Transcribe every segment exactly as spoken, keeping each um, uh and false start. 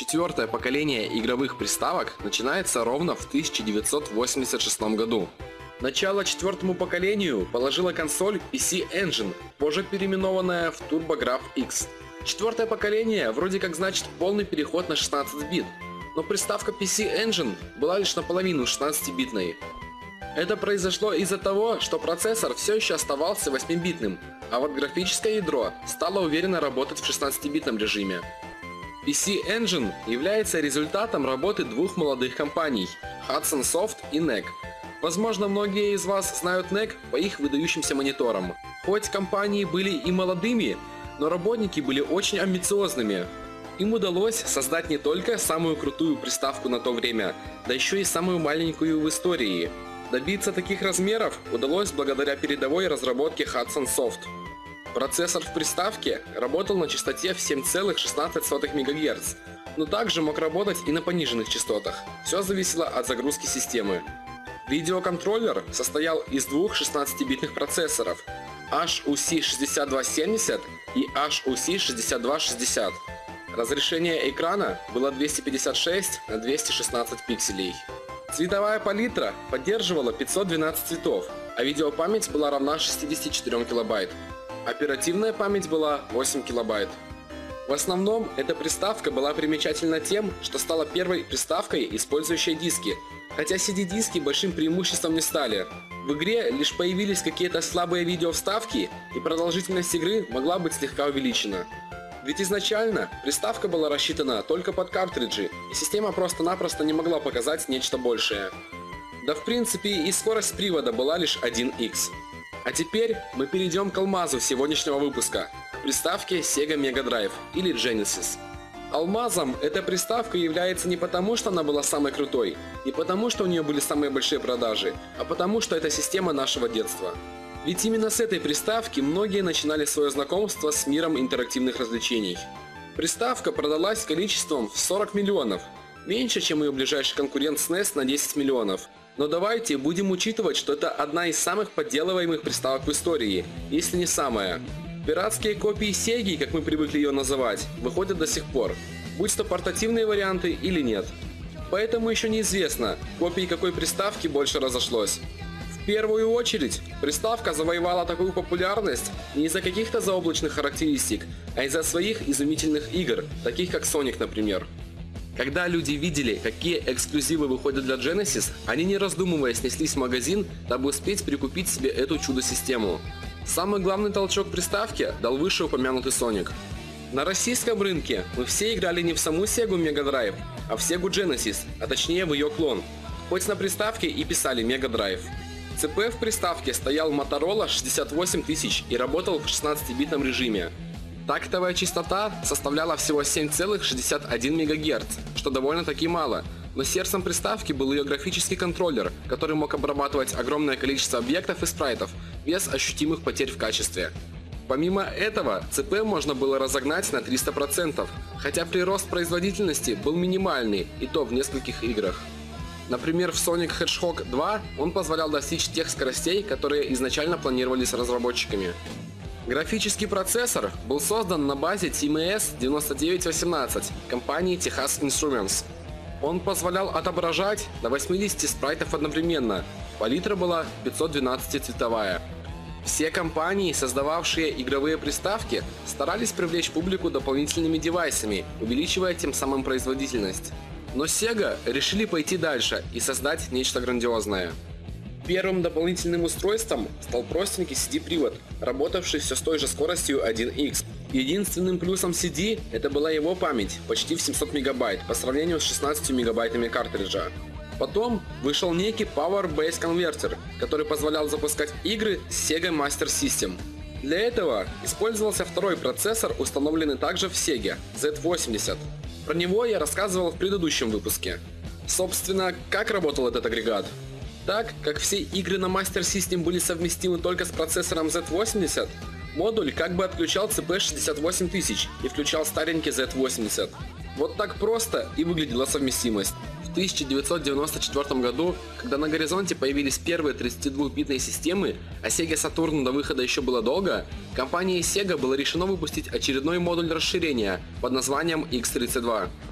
Четвертое поколение игровых приставок начинается ровно в тысяча девятьсот восемьдесят шестом году. Начало четвертому поколению положила консоль пи си Engine, позже переименованная в TurboGrafx. Четвертое поколение вроде как значит полный переход на шестнадцать бит, но приставка пи си Engine была лишь наполовину шестнадцатибитной. Это произошло из-за того, что процессор все еще оставался восьмибитным, а вот графическое ядро стало уверенно работать в шестнадцатибитном режиме. пи си Engine является результатом работы двух молодых компаний – Hudson Soft и эн и си. Возможно, многие из вас знают эн и си по их выдающимся мониторам. Хоть компании были и молодыми, но работники были очень амбициозными. Им удалось создать не только самую крутую приставку на то время, да еще и самую маленькую в истории. Добиться таких размеров удалось благодаря передовой разработке Hudson Soft. Процессор в приставке работал на частоте в семь целых шестнадцать сотых мегагерц, но также мог работать и на пониженных частотах. Все зависело от загрузки системы. Видеоконтроллер состоял из двух шестнадцатибитных процессоров эйч ю си шестьдесят два семьдесят и эйч ю си шестьдесят два шестьдесят. Разрешение экрана было двести пятьдесят шесть на двести шестнадцать пикселей. Цветовая палитра поддерживала пятьсот двенадцать цветов, а видеопамять была равна шестидесяти четырем килобайт. Оперативная память была восемь килобайт. В основном эта приставка была примечательна тем, что стала первой приставкой, использующей диски, хотя си ди-диски большим преимуществом не стали. В игре лишь появились какие-то слабые видеовставки, и продолжительность игры могла быть слегка увеличена. Ведь изначально приставка была рассчитана только под картриджи, и система просто-напросто не могла показать нечто большее. Да в принципе и скорость привода была лишь один икс. А теперь мы перейдем к алмазу сегодняшнего выпуска, к приставке Sega Mega Drive или Genesis. Алмазом эта приставка является не потому, что она была самой крутой, не потому, что у нее были самые большие продажи, а потому, что это система нашего детства. Ведь именно с этой приставки многие начинали свое знакомство с миром интерактивных развлечений. Приставка продалась количеством в сорок миллионов, меньше, чем ее ближайший конкурент эс эн и эс на десять миллионов. Но давайте будем учитывать, что это одна из самых подделываемых приставок в истории, если не самая. Пиратские копии Сеги, как мы привыкли ее называть, выходят до сих пор, будь то портативные варианты или нет. Поэтому еще неизвестно, копии какой приставки больше разошлось. В первую очередь, приставка завоевала такую популярность не из-за каких-то заоблачных характеристик, а из-за своих изумительных игр, таких как Sonic, например. Когда люди видели, какие эксклюзивы выходят для Genesis, они не раздумывая снеслись в магазин, дабы успеть прикупить себе эту чудо-систему. Самый главный толчок приставки дал вышеупомянутый Sonic. На российском рынке мы все играли не в саму Sega Mega Drive, а в Sega Genesis, а точнее в ее клон. Хоть на приставке и писали Mega Drive. ЦП в приставке стоял Motorola шестьдесят восемь тысяч и работал в шестнадцатибитном режиме. Тактовая частота составляла всего семь целых шестьдесят один мегагерц, что довольно-таки мало, но сердцем приставки был ее графический контроллер, который мог обрабатывать огромное количество объектов и спрайтов без ощутимых потерь в качестве. Помимо этого, ЦП можно было разогнать на триста процентов, хотя прирост производительности был минимальный, и то в нескольких играх. Например, в Sonic Hedgehog два он позволял достичь тех скоростей, которые изначально планировались разработчиками. Графический процессор был создан на базе ти эм эс девяносто девять восемнадцать компании Texas Instruments. Он позволял отображать до восьмидесяти спрайтов одновременно, палитра была пятьсот двенадцатицветовая. Все компании, создававшие игровые приставки, старались привлечь публику дополнительными девайсами, увеличивая тем самым производительность. Но Sega решили пойти дальше и создать нечто грандиозное. Первым дополнительным устройством стал простенький си ди-привод, работавший все с той же скоростью один икс. Единственным плюсом си ди это была его память, почти в семьсот мегабайт, по сравнению с шестнадцатью мегабайтами картриджа. Потом вышел некий Power Base Converter, который позволял запускать игры с Sega Master System. Для этого использовался второй процессор, установленный также в Sega, зет восемьдесят. Про него я рассказывал в предыдущем выпуске. Собственно, как работал этот агрегат? Так как все игры на Master System были совместимы только с процессором зет восемьдесят, модуль как бы отключал си пи шестьдесят восемь тысяч и включал старенький зет восемьдесят. Вот так просто и выглядела совместимость. В тысяча девятьсот девяносто четвёртом году, когда на горизонте появились первые тридцатидвухбитные системы, а Sega Saturn до выхода еще было долго, компанией Sega было решено выпустить очередной модуль расширения под названием икс тридцать два.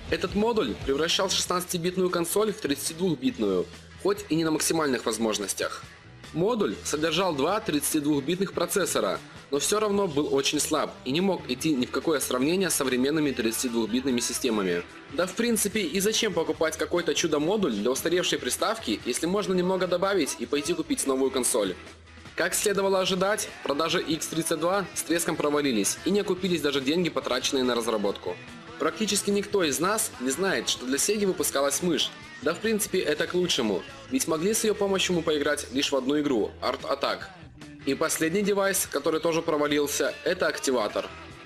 Этот модуль превращал шестнадцатибитную консоль в тридцатидвухбитную, хоть и не на максимальных возможностях. Модуль содержал два тридцатидвухбитных процессора, но все равно был очень слаб и не мог идти ни в какое сравнение с современными тридцатидвухбитными системами. Да в принципе и зачем покупать какой-то чудо-модуль для устаревшей приставки, если можно немного добавить и пойти купить новую консоль. Как следовало ожидать, продажи икс тридцать два с треском провалились и не окупились даже деньги, потраченные на разработку. Практически никто из нас не знает, что для Sega выпускалась мышь. Да в принципе это к лучшему, ведь могли с ее помощью мы поиграть лишь в одну игру – Art Attack. И последний девайс, который тоже провалился, это активатор.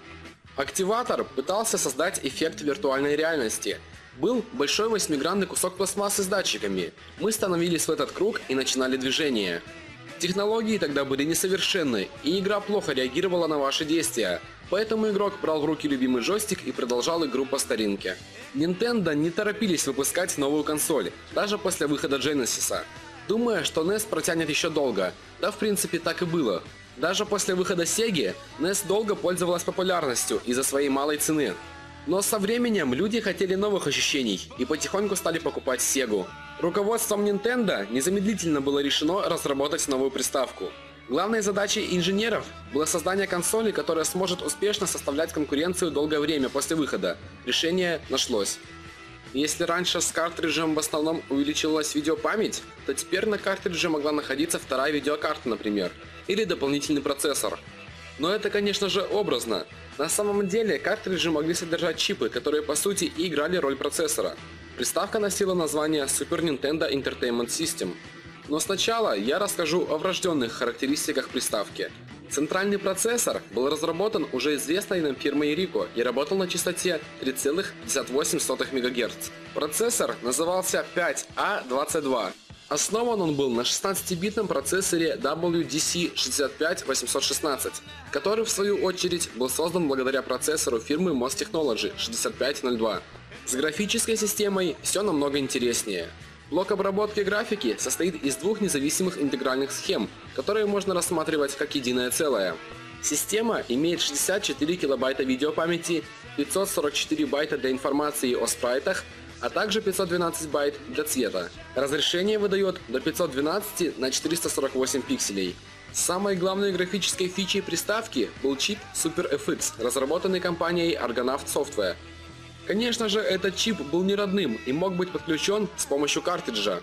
Активатор пытался создать эффект виртуальной реальности. Был большой восьмигранный кусок пластмассы с датчиками. Мы становились в этот круг и начинали движение. Технологии тогда были несовершенны, и игра плохо реагировала на ваши действия. Поэтому игрок брал в руки любимый джойстик и продолжал игру по старинке. Nintendo не торопились выпускать новую консоль, даже после выхода Genesis, думая, что нес протянет еще долго. Да в принципе так и было. Даже после выхода Sega нес долго пользовалась популярностью из-за своей малой цены. Но со временем люди хотели новых ощущений и потихоньку стали покупать Sega. Руководством Nintendo незамедлительно было решено разработать новую приставку. Главной задачей инженеров было создание консоли, которая сможет успешно составлять конкуренцию долгое время после выхода. Решение нашлось. Если раньше с картриджем в основном увеличивалась видеопамять, то теперь на картридже могла находиться вторая видеокарта, например, или дополнительный процессор. Но это, конечно же, образно. На самом деле картриджи могли содержать чипы, которые по сути и играли роль процессора. Приставка носила название Super Nintendo Entertainment System. Но сначала я расскажу о врожденных характеристиках приставки. Центральный процессор был разработан уже известной нам фирмой Ricoh и работал на частоте три целых пятьдесят восемь сотых мегагерца. Процессор назывался пять а двадцать два. Основан он был на шестнадцатибитном процессоре дабл ю ди си шестьдесят пять восемьсот шестнадцать, который в свою очередь был создан благодаря процессору фирмы Mos Technology шестьдесят пять ноль два. С графической системой все намного интереснее. Блок обработки графики состоит из двух независимых интегральных схем, которые можно рассматривать как единое целое. Система имеет шестьдесят четыре килобайта видеопамяти, пятьсот сорок четыре байта для информации о спрайтах, а также пятьсот двенадцать байт для цвета. Разрешение выдает до пятьсот двенадцать на четыреста сорок восемь пикселей. Самой главной графической фичей приставки был чип Super эф икс, разработанный компанией Argonaut Software. Конечно же, этот чип был не родным и мог быть подключен с помощью картриджа.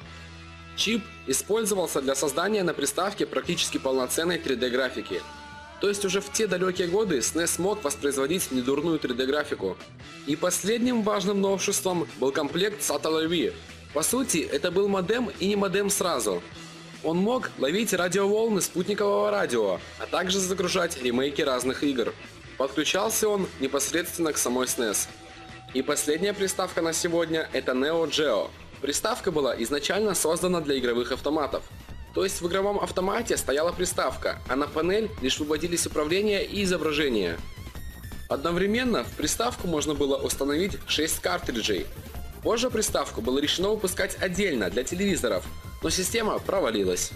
Чип использовался для создания на приставке практически полноценной три дэ графики. То есть уже в те далекие годы эс эн и эс мог воспроизводить недурную три дэ графику. И последним важным новшеством был комплект сат эл эр ви. По сути, это был модем и не модем сразу. Он мог ловить радиоволны спутникового радио, а также загружать ремейки разных игр. Подключался он непосредственно к самой эс эн и эс. И последняя приставка на сегодня — это Neo Geo. Приставка была изначально создана для игровых автоматов. То есть в игровом автомате стояла приставка, а на панель лишь выводились управление и изображение. Одновременно в приставку можно было установить шесть картриджей. Позже приставку было решено выпускать отдельно для телевизоров, но система провалилась.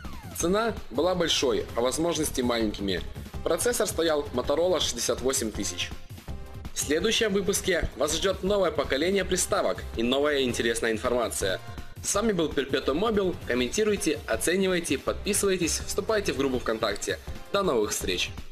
Цена была большой, а возможности маленькими. Процессор стоял Motorola шестьдесят восемь тысяч. В следующем выпуске вас ждет новое поколение приставок и новая интересная информация. С вами был Perpetuum Mobile. Комментируйте, оценивайте, подписывайтесь, вступайте в группу ВКонтакте. До новых встреч!